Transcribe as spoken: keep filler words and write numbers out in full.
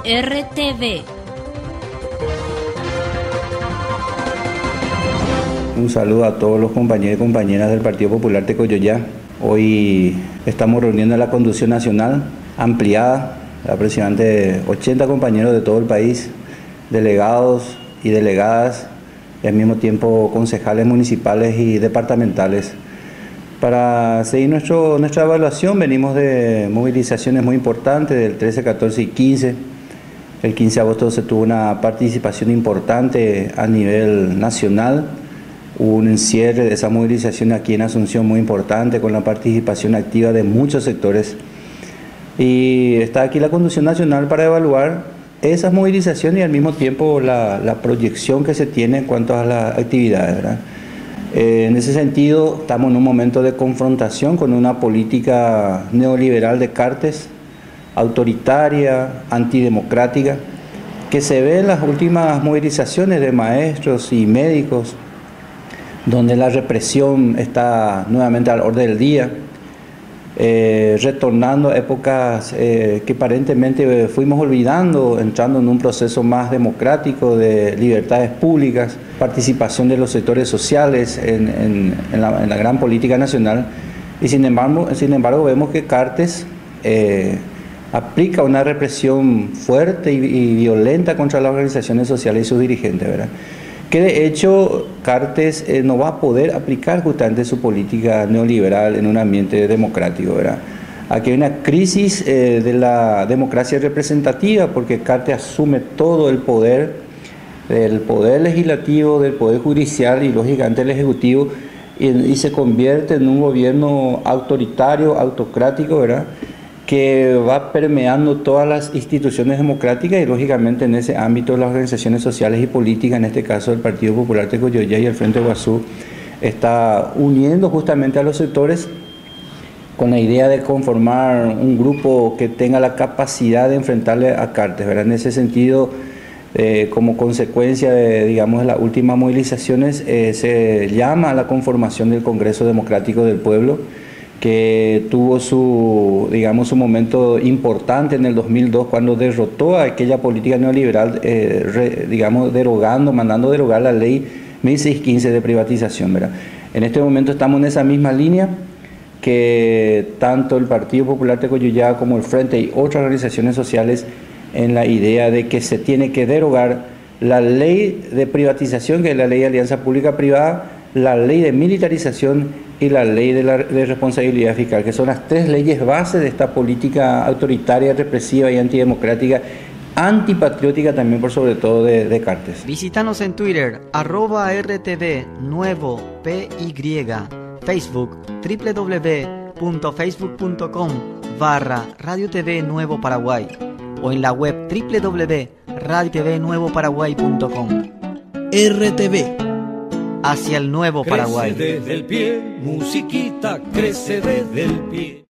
R T V. Un saludo a todos los compañeros y compañeras del Partido Popular Tecoyoyá. Hoy estamos reuniendo a la conducción nacional ampliada, aproximadamente ochenta compañeros de todo el país, delegados y delegadas, y al mismo tiempo concejales municipales y departamentales. Para seguir nuestro, nuestra evaluación, venimos de movilizaciones muy importantes del trece, catorce y quince. El quince de agosto se tuvo una participación importante a nivel nacional. Hubo un encierre de esa movilización aquí en Asunción muy importante, con la participación activa de muchos sectores. Y está aquí la conducción nacional para evaluar esas movilizaciones y al mismo tiempo la, la proyección que se tiene en cuanto a las actividades, ¿verdad? Eh, en ese sentido, estamos en un momento de confrontación con una política neoliberal de Cartes, autoritaria, antidemocrática, que se ve en las últimas movilizaciones de maestros y médicos, donde la represión está nuevamente al orden del día, eh, retornando a épocas eh, que aparentemente fuimos olvidando, entrando en un proceso más democrático de libertades públicas, participación de los sectores sociales en, en, en, la, en la gran política nacional. Y sin embargo, sin embargo vemos que Cartes eh, aplica una represión fuerte y, y violenta contra las organizaciones sociales y sus dirigentes, ¿verdad? Que de hecho Cartes eh, no va a poder aplicar justamente su política neoliberal en un ambiente democrático, ¿verdad? Aquí hay una crisis eh, de la democracia representativa, porque Cartes asume todo el poder, del poder legislativo, del poder judicial y lógicamente el ejecutivo, y, y se convierte en un gobierno autoritario, autocrático, ¿verdad?, que va permeando todas las instituciones democráticas y lógicamente en ese ámbito las organizaciones sociales y políticas, en este caso el Partido Popular Tecoyoyá y el Frente Guazú, está uniendo justamente a los sectores con la idea de conformar un grupo que tenga la capacidad de enfrentarle a Cartes, ¿verdad? En ese sentido, eh, como consecuencia de, digamos, de las últimas movilizaciones, eh, se llama a la conformación del Congreso Democrático del Pueblo, que tuvo su, digamos, su momento importante en el dos mil dos, cuando derrotó a aquella política neoliberal, eh, re, digamos, derogando, mandando derogar la ley mil seiscientos quince de privatización, ¿verdad? En este momento estamos en esa misma línea, que tanto el Partido Popular Tecoyoyá como el Frente y otras organizaciones sociales, en la idea de que se tiene que derogar la ley de privatización, que es la ley de alianza pública-privada, la ley de militarización y la ley de, la, de responsabilidad fiscal, que son las tres leyes base de esta política autoritaria, represiva y antidemocrática, antipatriótica también por sobre todo de, de Cartes. Visítanos en Twitter, arroba R T V Nuevo P Y, Facebook, w w w punto facebook punto com barra Radio T V Nuevo Paraguay, o en la web w w w punto radio t v nuevo paraguay punto com. R T V. Hacia el nuevo crece Paraguay. Desde el pie, musiquita, crece desde el pie.